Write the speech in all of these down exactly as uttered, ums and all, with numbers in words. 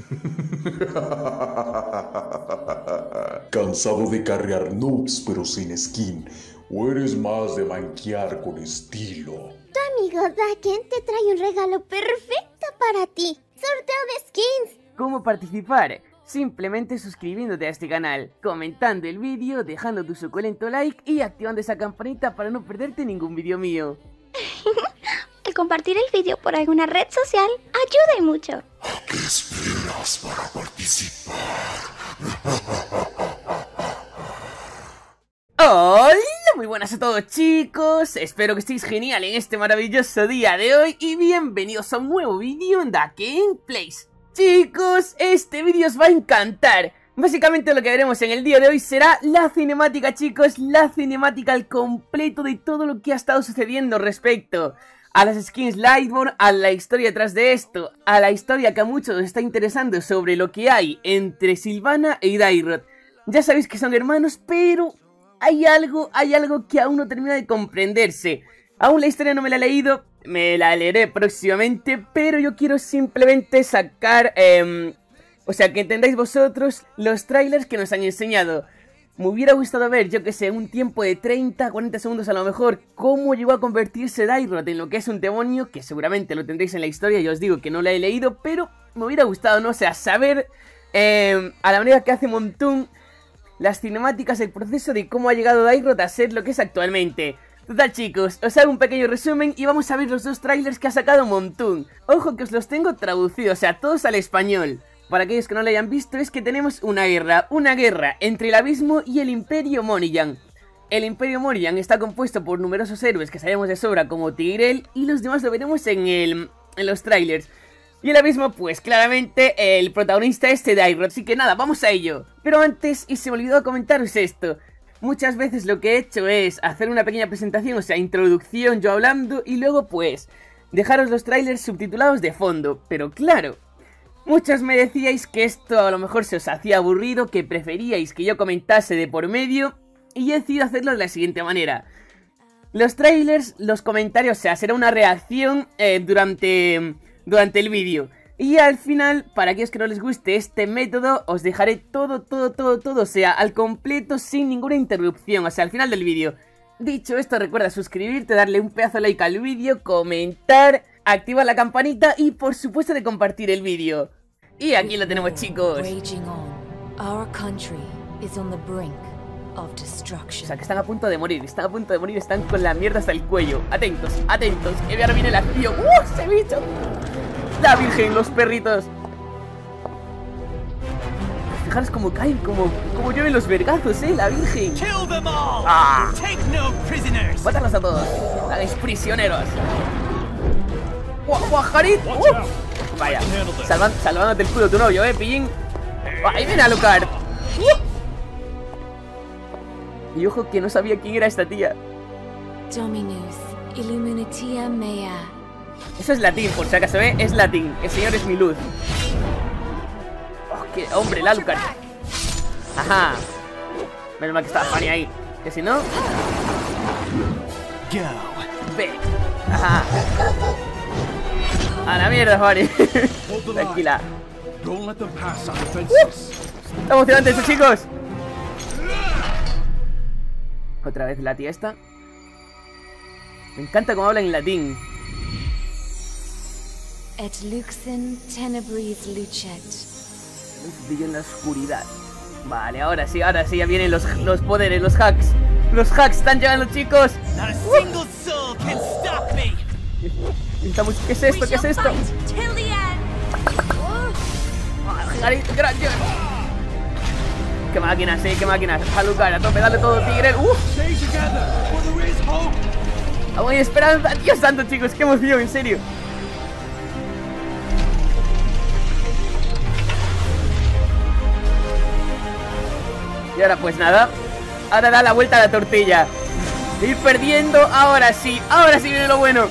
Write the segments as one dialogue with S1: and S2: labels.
S1: ¿Cansado de carrear noobs pero sin skin? ¿O eres más de manquear con estilo?
S2: Tu amigo Daken te trae un regalo perfecto para ti. ¡Sorteo de skins!
S3: ¿Cómo participar? Simplemente suscribiéndote a este canal, comentando el vídeo, dejando tu suculento like y activando esa campanita para no perderte ningún vídeo mío.
S2: El compartir el vídeo por alguna red social ayuda y mucho.
S1: ¿A qué esperas para participar?
S3: Hola, muy buenas a todos chicos, espero que estéis genial en este maravilloso día de hoy y bienvenidos a un nuevo vídeo en Daken Plays. Chicos, este vídeo os va a encantar. Básicamente lo que veremos en el día de hoy será la cinemática, chicos, la cinemática al completo de todo lo que ha estado sucediendo respecto a las skins Lightborn, a la historia detrás de esto, a la historia que a muchos os está interesando sobre lo que hay entre Sylvana y Dairot. Ya sabéis que son hermanos, pero hay algo, hay algo que aún no termina de comprenderse. Aún la historia no me la he leído, me la leeré próximamente, pero yo quiero simplemente sacar, eh, o sea, que entendáis vosotros los trailers que nos han enseñado. Me hubiera gustado ver, yo que sé, un tiempo de treinta, cuarenta segundos a lo mejor, cómo llegó a convertirse Dairot en lo que es un demonio, que seguramente lo tendréis en la historia, yo os digo que no la he leído, pero me hubiera gustado, no sé, a saber, eh, a la manera que hace Montun, las cinemáticas, el proceso de cómo ha llegado Dairot a ser lo que es actualmente. Total chicos, os hago un pequeño resumen y vamos a ver los dos trailers que ha sacado Montun. Ojo que os los tengo traducidos, o sea, todos al español. Para aquellos que no lo hayan visto, es que tenemos una guerra, una guerra entre el Abismo y el Imperio Moriyan. El Imperio Moriyan está compuesto por numerosos héroes que sabemos de sobra como Tigreal y los demás lo veremos en, el, en los trailers. Y el Abismo, pues claramente el protagonista es Dairot, así que nada, vamos a ello. Pero antes, y se me olvidó comentaros esto, muchas veces lo que he hecho es hacer una pequeña presentación, o sea, introducción yo hablando y luego pues dejaros los trailers subtitulados de fondo, pero claro, muchos me decíais que esto a lo mejor se os hacía aburrido, que preferíais que yo comentase de por medio y he decidido hacerlo de la siguiente manera. Los trailers, los comentarios, o sea, será una reacción eh, durante... durante el vídeo. Y al final, para aquellos que no les guste este método, os dejaré todo, todo, todo, todo, o sea, al completo, sin ninguna interrupción, o sea, al final del vídeo. Dicho esto, recuerda suscribirte, darle un pedazo de like al vídeo, comentar, activar la campanita y por supuesto de compartir el vídeo. Y aquí lo tenemos chicos. O sea, que están a punto de morir, están a punto de morir, están con la mierda hasta el cuello. Atentos, atentos, que ahora viene la acción. ¡Uh, ese bicho! La virgen, los perritos. Fijaros cómo caen, como, como llueven los vergazos, eh, la virgen. ¡Ah! Mátalos a todos, hagáis prisioneros. ¡Guajarit! ¡Uh! Vaya, salvan, salvándote el culo tu novio, eh, pillín. ¡Ahí viene Alucard! ¡Uh! Y ojo que no sabía quién era esta tía.
S4: Dominus Illuminatia Mea.
S3: Eso es latín, por si acaso, ¿eh? Es latín. El señor es mi luz. Oh, qué hombre, el Alucard. Ajá. Menos mal que estaba Fanny ahí. Que si no... Ve. Ajá. A la mierda, Fanny. Tranquila. Uh, está emocionante eso, chicos. Otra vez la tía esta. Me encanta cómo habla en latín.
S4: Et luxen tenebris lucet.
S3: Luz brilla en la oscuridad. Vale, ahora sí, ahora sí, ya vienen los, los poderes, los hacks. Los hacks están llegando, chicos. Uh. Estamos, ¿qué es esto? ¿Qué es esto? ¡Qué máquinas, eh! ¡Qué máquinas! Alucard, a tope, dale todo, Tigreal. ¡Uh! ¡Aún hay esperanza! ¡Dios santo, chicos! ¡Qué emoción, en serio! Y ahora pues nada. Ahora da la vuelta a la tortilla. Ir perdiendo, ahora sí. Ahora sí viene lo bueno.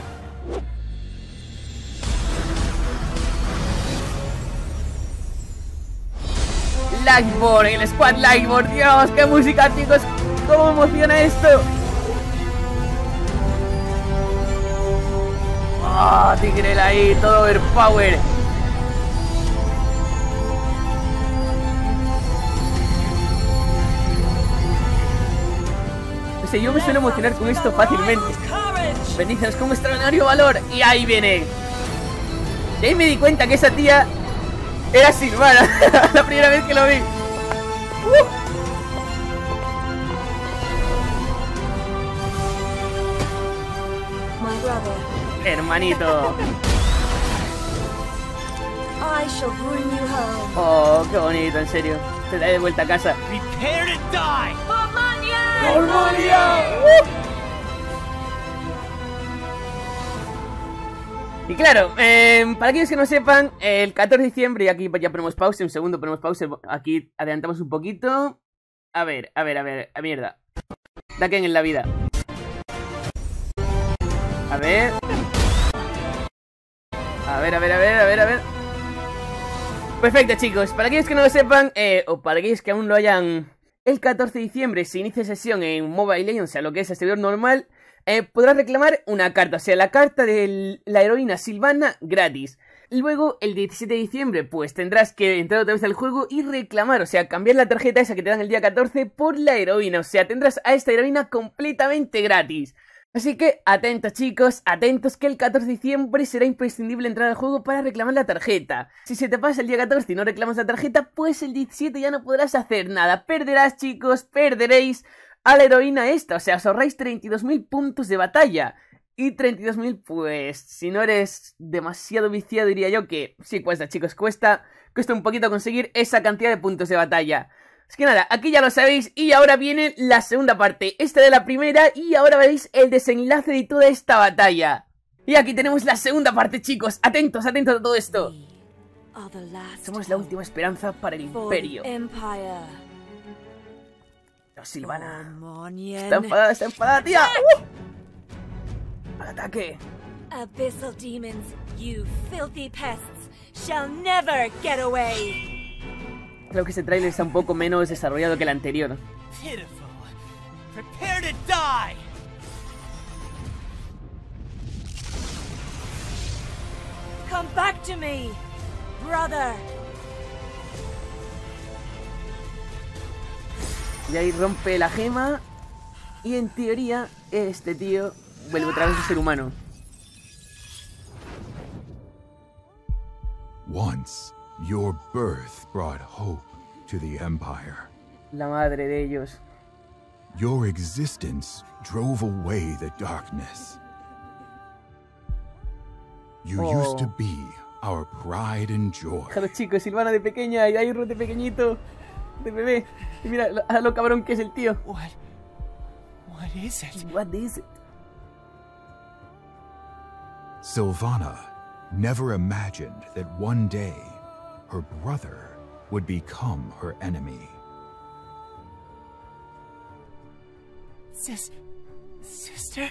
S3: Lightborn, el squad Lightborn. Dios, qué música, chicos. Cómo emociona esto. Oh, Tigreal ahí, todo overpower. sé, yo me suelo emocionar con esto fácilmente. Bendícenos con un extraordinario valor. Y ahí viene. Y ahí me di cuenta que esa tía era Sylvana. La primera vez que lo vi. uh. Hermanito. Oh, qué bonito, en serio. Te da de vuelta a casa.
S5: Prepare to die.
S3: Y claro, eh, para aquellos que no sepan, el catorce de diciembre, y aquí ya ponemos pausa, un segundo ponemos pausa, aquí adelantamos un poquito. A ver, a ver, a ver, a mierda. Daken en la vida. A ver. A ver, a ver, a ver, a ver, a ver. Perfecto, chicos, para aquellos que no lo sepan, eh, o para aquellos que aún lo hayan... El catorce de diciembre se inicia sesión en Mobile Legends, o sea, lo que es el servidor normal. Eh, podrás reclamar una carta, o sea, la carta de la heroína Sylvana gratis. Luego, el diecisiete de diciembre, pues tendrás que entrar otra vez al juego y reclamar, o sea, cambiar la tarjeta esa que te dan el día catorce por la heroína. O sea, tendrás a esta heroína completamente gratis. Así que, atentos chicos, atentos que el catorce de diciembre será imprescindible entrar al juego para reclamar la tarjeta. Si se te pasa el día catorce y no reclamas la tarjeta, pues el diecisiete ya no podrás hacer nada. Perderás, chicos, perderéis a la heroína esta, o sea, os ahorráis treinta y dos mil puntos de batalla. Y treinta y dos mil, pues, si no eres demasiado viciado, diría yo que sí cuesta, chicos, cuesta, cuesta un poquito conseguir esa cantidad de puntos de batalla. Así que nada, aquí ya lo sabéis y ahora viene la segunda parte, esta de la primera, y ahora veréis el desenlace de toda esta batalla. Y aquí tenemos la segunda parte, chicos, atentos, atentos a todo esto. Somos la última esperanza para el Imperio. No, Sylvana. Está enfadada, está enfadada, tía. ¡Uh! ¡Al ataque!
S4: Abyssal demons, you filthy pests, shall never get away.
S3: Creo que este tráiler está un poco menos desarrollado que el anterior.
S5: Pitiful. Prepare to die.
S4: Come back to me, brother.
S3: Y ahí rompe la gema. Y en teoría, este tío vuelve otra vez a ser humano.
S6: Once, your birth brought hope to the Empire.
S3: La madre de ellos.
S6: Your existence drove away the darkness. You
S3: Oh.
S6: used to be our pride and joy.
S3: Déjalo, chicos, Sylvana de pequeña y Ayrton de pequeñito. De bebé. Y mira lo- a lo cabrón que es el tío.
S5: What? What is it?
S3: What is it?
S6: Sylvana never imagined that one day her brother would become her enemy.
S5: Sis... Sister?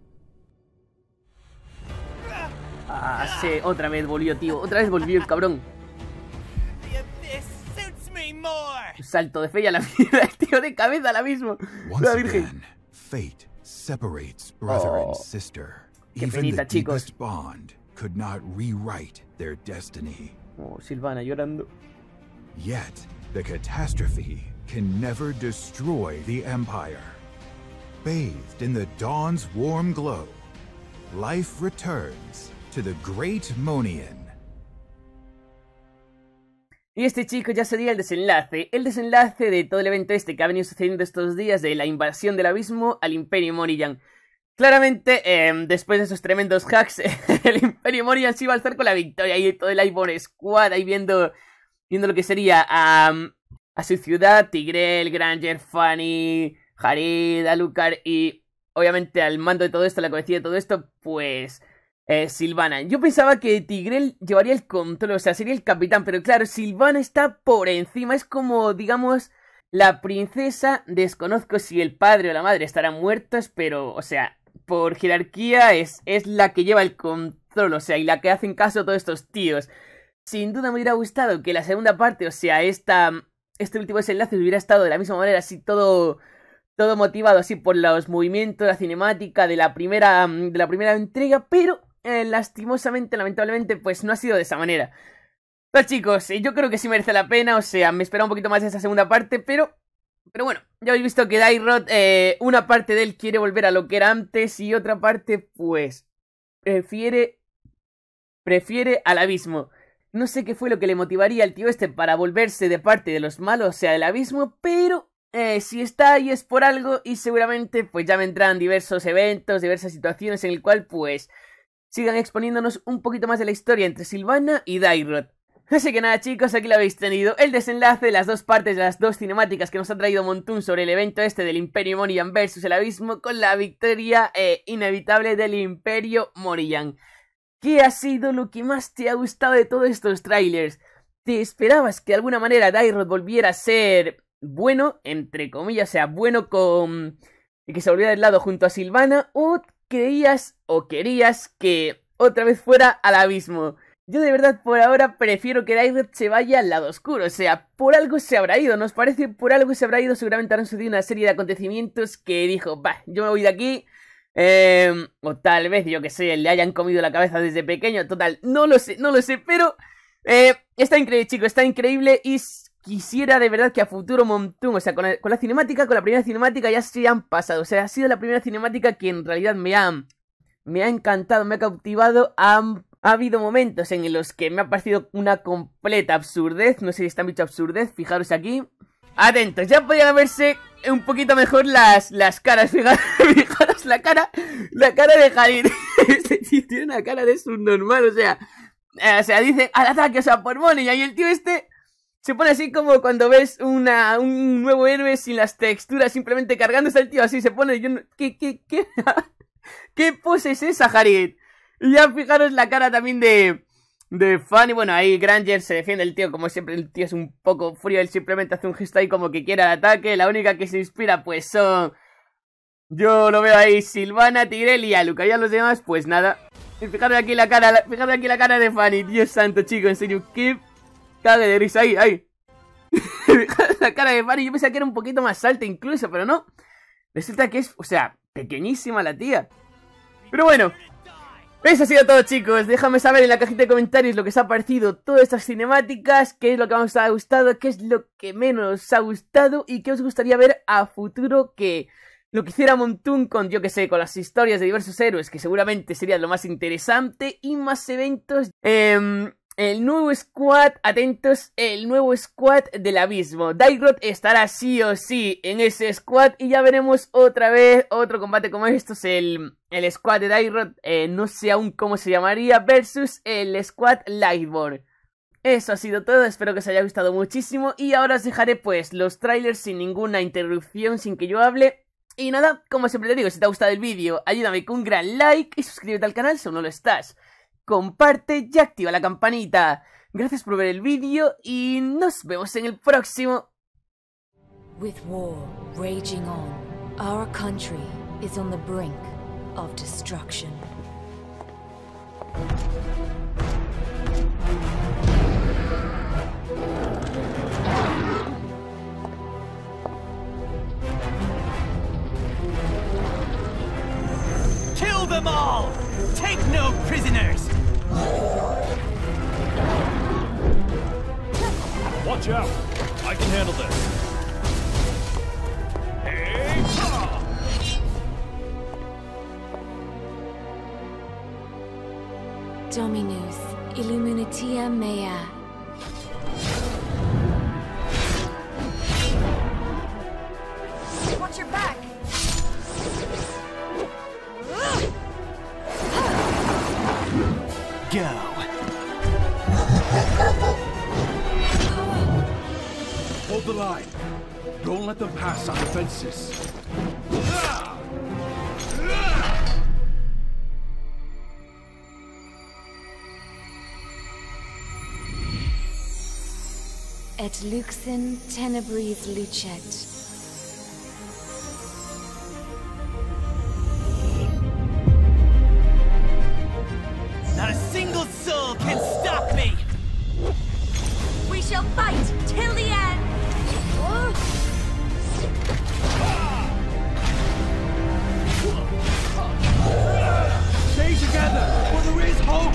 S3: Ah, sí, otra vez volvió, tío. Otra vez volvió el cabrón.
S5: The abyss suits me more.
S3: Un salto de fe y a la mierda, el tío de cabeza al abismo.
S6: Once
S3: La virgen.
S6: again, fate separates brother
S3: Oh,
S6: and sister.
S3: qué
S6: Even
S3: penita,
S6: the
S3: chicos.
S6: deepest bond could not rewrite their destiny.
S3: Oh, Sylvana llorando.
S6: Yet, the catastrophe can never destroy the Empire. Bathed in the dawn's warm glow, life returns to the Great Monian.
S3: Y este, chico, ya sería el desenlace. El desenlace de todo el evento este que ha venido sucediendo estos días de la invasión del abismo al Imperio Moriyan. Claramente, eh, después de esos tremendos hacks, el Imperio Moriyan se iba a alzar con la victoria. Y todo el Iron Squad ahí viendo, viendo lo que sería a, a su ciudad, Tigreal, Granger, Fanny, Jared, Alucard y obviamente al mando de todo esto, la cabecilla de todo esto, pues... Eh, Sylvana. Yo pensaba que Tigreal llevaría el control, o sea, sería el capitán, pero claro, Sylvana está por encima, es como, digamos, la princesa. Desconozco si el padre o la madre estarán muertos, pero, o sea, por jerarquía es, es la que lleva el control, o sea, y la que hacen caso a todos estos tíos. Sin duda me hubiera gustado que la segunda parte, o sea, esta, este último desenlace hubiera estado de la misma manera, así todo... Todo motivado así por los movimientos, la cinemática de la primera, de la primera entrega, pero eh, lastimosamente, lamentablemente, pues no ha sido de esa manera. Pero chicos, yo creo que sí merece la pena, o sea, me esperaba un poquito más de esa segunda parte, pero Pero bueno, ya habéis visto que Dairot, eh, una parte de él quiere volver a lo que era antes y otra parte, pues, prefiere, prefiere al abismo. No sé qué fue lo que le motivaría al tío este para volverse de parte de los malos, o sea, del abismo, pero eh, si está ahí es por algo y seguramente pues ya vendrán diversos eventos, diversas situaciones en el cual pues sigan exponiéndonos un poquito más de la historia entre Sylvana y Dairot. Así que nada chicos, aquí lo habéis tenido, el desenlace de las dos partes de las dos cinemáticas que nos ha traído Montun sobre el evento este del Imperio Moriyan versus el Abismo, con la victoria eh, inevitable del Imperio Moriyan. ¿Qué ha sido lo que más te ha gustado de todos estos trailers? ¿Te esperabas que de alguna manera Dairot volviera a ser bueno, entre comillas, o sea, bueno con... y que se volviera del lado junto a Sylvana, o creías o querías que otra vez fuera al abismo? Yo de verdad por ahora prefiero que Dairot se vaya al lado oscuro, o sea, por algo se habrá ido, ¿nos parece? Por algo se habrá ido, seguramente habrán sucedido una serie de acontecimientos que dijo, bah, yo me voy de aquí, eh, o tal vez, yo que sé, le hayan comido la cabeza desde pequeño, total, no lo sé, no lo sé, pero eh, está increíble, chicos, está increíble y quisiera de verdad que a futuro Montun, o sea, con la, con la cinemática, con la primera cinemática ya se han pasado, o sea, ha sido la primera cinemática que en realidad me ha, me ha encantado, me ha cautivado, ha... Ha habido momentos en los que me ha parecido una completa absurdez. No sé si está dicho absurdez, fijaros aquí. Atentos, ya podían verse un poquito mejor las, las caras. Fijaros, fijaros la cara, la cara de Harid. Este tío tiene una cara de subnormal, o sea, eh, o sea, dice al ataque, o sea, por Monia. Y el tío este se pone así como cuando ves una, un nuevo héroe sin las texturas, simplemente cargándose al tío así, se pone, yo no, ¿qué, qué, qué? ¿Qué pose es esa, Harid? Y ya fijaros la cara también de, de Fanny. Bueno, ahí Granger se defiende el tío, como siempre el tío es un poco frío, él simplemente hace un gesto ahí como que quiere el ataque. La única que se inspira pues son, yo lo veo ahí, Sylvana, Tyrell y Aluka. Ya los demás pues nada. Y fijaros aquí la cara, fijaros aquí la cara de Fanny. Dios santo, chicos, en serio, qué cague de risa, ahí, ahí. Fijaros la cara de Fanny, yo pensaba que era un poquito más alta incluso, pero no. Resulta que es, o sea, pequeñísima la tía. Pero bueno, eso ha sido todo chicos, déjame saber en la cajita de comentarios lo que os ha parecido todas estas cinemáticas, qué es lo que más os ha gustado, qué es lo que menos os ha gustado y qué os gustaría ver a futuro que lo que hiciera Montun con, yo que sé, con las historias de diversos héroes, que seguramente sería lo más interesante y más eventos. Eh, el nuevo squad, atentos, el nuevo squad del abismo. Dairot estará sí o sí en ese squad y ya veremos otra vez otro combate como estos, el... El squad de Dairot, eh, no sé aún cómo se llamaría, versus el squad Lightborn. Eso ha sido todo, espero que os haya gustado muchísimo. Y ahora os dejaré pues los trailers sin ninguna interrupción, sin que yo hable. Y nada, como siempre te digo, si te ha gustado el vídeo, ayúdame con un gran like y suscríbete al canal si aún no lo estás. Comparte y activa la campanita. Gracias por ver el vídeo y nos vemos en el próximo.
S4: With war raging on, our country is on the brink of destruction.
S5: Kill them all! Take no prisoners!
S7: Watch out! I can handle this. Hey! Ah!
S4: Dominus Illuminatia Mea. Watch your back!
S5: Go!
S7: Hold the line. Don't let them pass our defenses.
S4: Et luxin tenebris lucet.
S5: Not a single soul can stop me!
S4: We shall fight till the end!
S7: Stay together, for there is hope!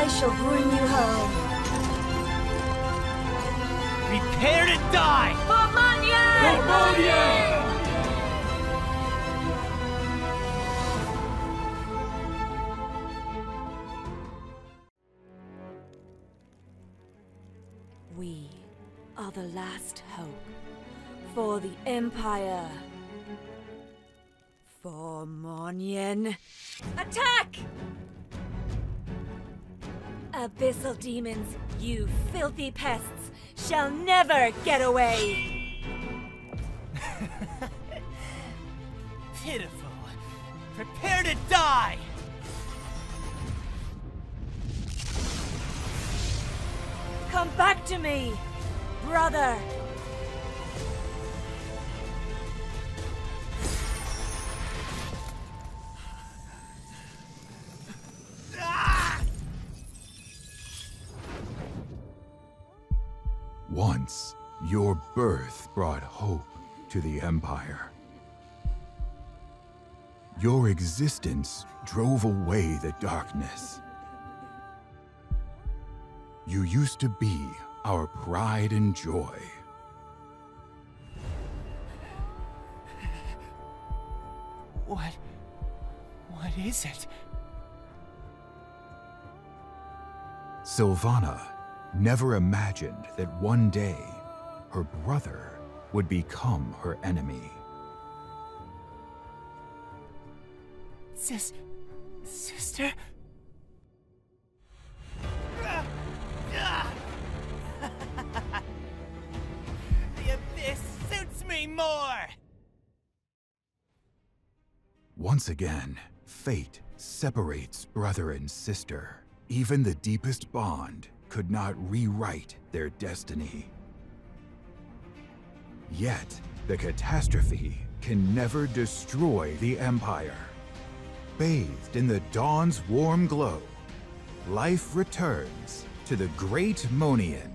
S4: I shall bring you home.
S5: Prepare to die!
S4: For Monyan!
S7: For Monyan!
S4: We are the last hope for the Empire. For Monyan. Attack! Abyssal demons, you filthy pests, shall never get away!
S5: Pitiful. Prepare to die!
S4: Come back to me, brother!
S6: Once, your birth brought hope to the Empire. Your existence drove away the darkness. You used to be our pride and joy.
S5: What... what is it?
S6: Sylvana never imagined that one day her brother would become her enemy.
S5: Sis... sister? The abyss suits me more!
S6: Once again, fate separates brother and sister. Even the deepest bond could not rewrite their destiny. Yet, the catastrophe can never destroy the Empire. Bathed in the dawn's warm glow, life returns to the Great Monyan.